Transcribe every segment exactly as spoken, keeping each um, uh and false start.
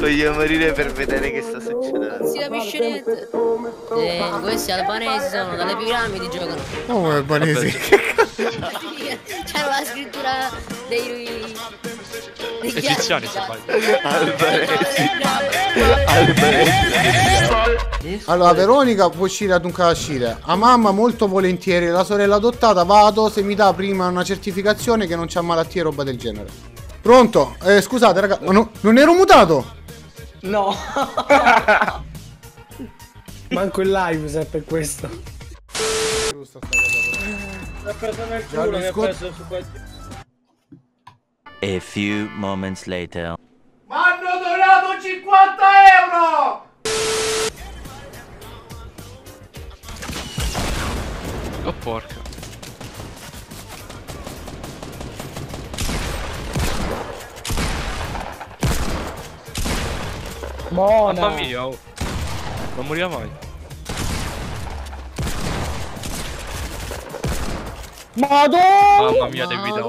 Voglio morire per vedere che sta succedendo. Si capisce niente. Eh, questi albanesi sono dalle piramidi, giocano. Oh, albanesi. C'è la scrittura dei... dei egiziani, se sbaglio. Albanesi. Albanesi. Allora, Veronica può uscire ad un cascire. A mamma molto volentieri. La sorella adottata vado se mi dà prima una certificazione che non c'ha malattie e roba del genere. Pronto? Eh, scusate, raga, ma no, non ero mutato? No. Manco in live se è per questo. Mi ha preso nel culo, mi ha preso su questo. A few moments later. Ma hanno donato cinquanta euro! Oh porca. Buona. Mamma mia, oh. Non morirà mai. Madonna! Mamma mia, devi da.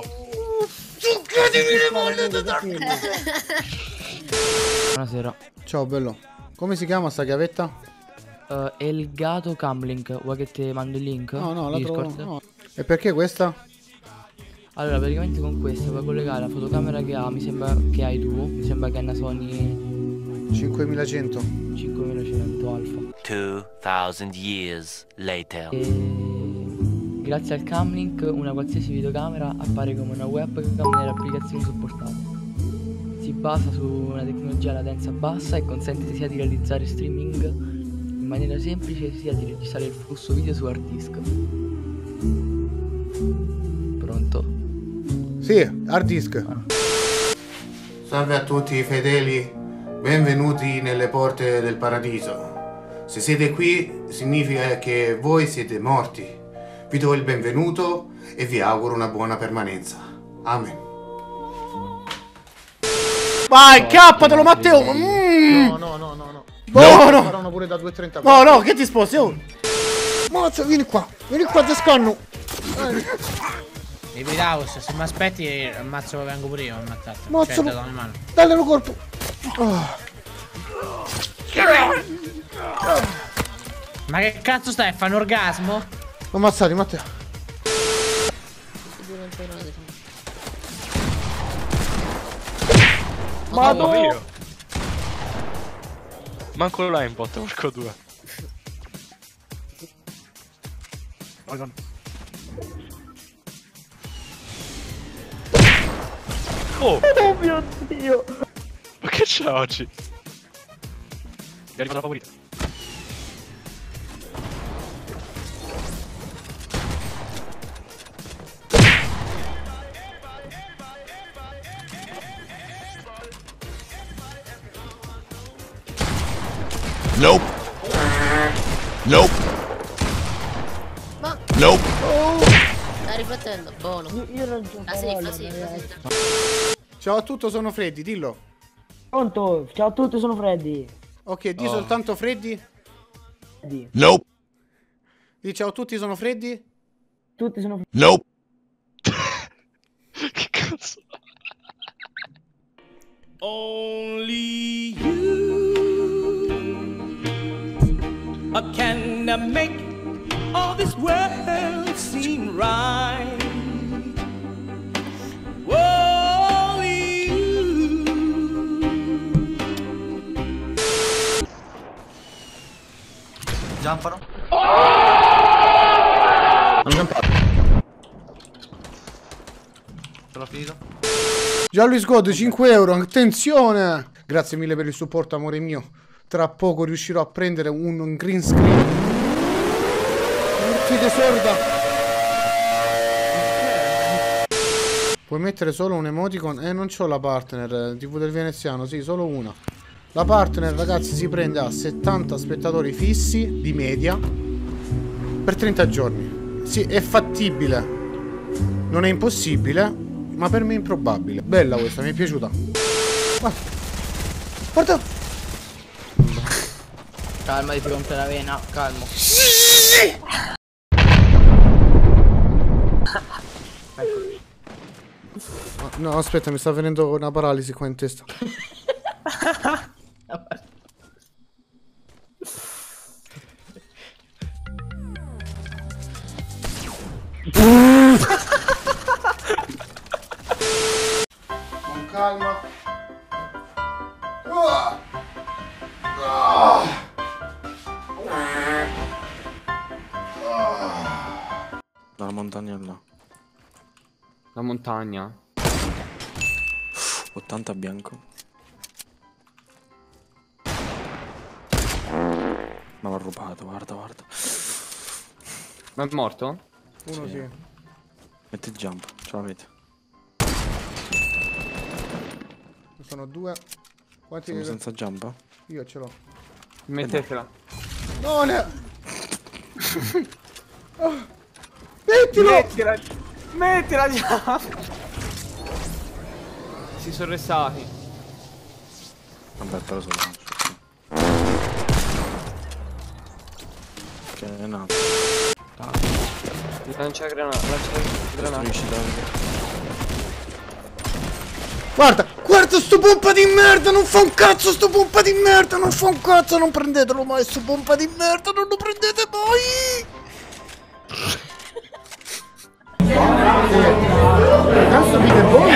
Buonasera. Ciao bello. Come si chiama sta chiavetta? Uh, Elgato Camlink. Vuoi che ti mando il link? No, no, la Discord? trovo. No. E perché questa? Allora, praticamente con questa puoi collegare la fotocamera che ha, mi sembra che hai tu. Mi sembra che è una Sony cinquemilacento. cinquemilacento Alpha. Two thousand years later. E grazie al Camlink una qualsiasi videocamera appare come una webcam nelle applicazioni supportate. Si basa su una tecnologia a latenza bassa e consente sia di realizzare streaming in maniera semplice sia di registrare il flusso video su hard disk. Pronto? Sì, hard disk. Ah. Salve a tutti i fedeli, benvenuti nelle porte del paradiso. Se siete qui significa che voi siete morti. Vi do il benvenuto e vi auguro una buona permanenza. Amen. Vai, incappatelo Matteo! Mm. No, no, no, no, no. No, no. Faranno pure da due e trentaquattro. No, no, che ti sposti? Oh. Mazza, vieni qua. Vieni qua, te scanno. Devi Daus, se mi aspetti ammazzo che vengo pure io, ammazzate. Mazza, cioè, le mano. Dalle lo colpo. Oh. Ma che cazzo stai? Fa un orgasmo? Ammazzati, Matteo. Mamma mia. Manco là in botta, porco due. Oh! Oh mio Dio! Ma che c'è oggi? Mi arriva la favorita. Nope. Nope. Ma... Nope. Oh. Sta riflettendo, buono. Io, io ragiono. Ah sì, così, così. Ciao a tutti, sono Freddy, dillo. Pronto? Ciao a tutti, sono Freddy. Ok, di Oh. soltanto Freddy. Freddy. Nope. Di ciao a tutti, sono Freddy. Tutti sono Freddy. Nope. Che cazzo? Only you can make all this world seem right. Only you. Giampano? Non giampato. Sono finito? Gianluis God, cinque euro, attenzione! Grazie mille per il supporto, amore mio. Tra poco riuscirò a prendere un green screen. Siete sorda! Puoi mettere solo un emoticon? Eh, non c'ho la partner, T V del veneziano, sì, solo una. La partner, ragazzi, si prende a settanta spettatori fissi, di media, per trenta giorni. Sì, è fattibile. Non è impossibile, ma per me è improbabile. Bella questa, mi è piaciuta. Guarda. Guarda. Calma, ti rompe la vena, calmo. No, aspetta, mi sta venendo una paralisi qua in testa. Dalla montagna là. La montagna. ottanta bianco. Ma l'ho rubato, guarda, guarda. Ma è morto? Uno sì. Metti il jump, ce l'avete. Sono due. Quanti Siamo senza jump? Io ce l'ho. Mettetela. No, ne... oh. Mettilo! Mettila! Mettila già! Si sono restati. Vabbè, però sono... Che è nato. Lancia granata, lancia granata. Guarda, guarda sto pompa di merda, non fa un cazzo sto pompa di merda, non fa un cazzo, non prendetelo mai sto pompa di merda, non lo prendete mai! Cazzo vite voi?